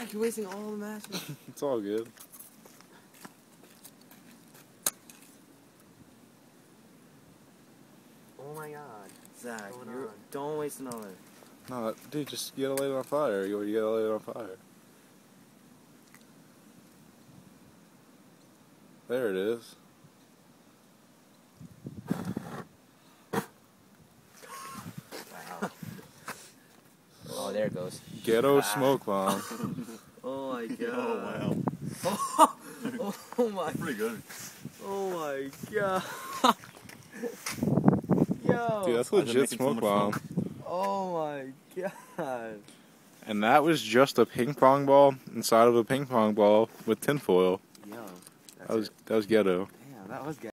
Zach, you're wasting all the matches. It's all good. Oh my god. Zach, don't waste another. No, dude, just you gotta light it on fire. You gotta light it on fire. There it is. Wow. Oh, there it goes. Ghetto smoke bomb. Oh my god. Oh wow. Oh my. Pretty good. Oh my god. Yo. Dude, that's legit smoke bomb. Oh my god. And that was just a ping pong ball inside of a ping pong ball with tinfoil. Yo. That was ghetto. Damn, that was ghetto.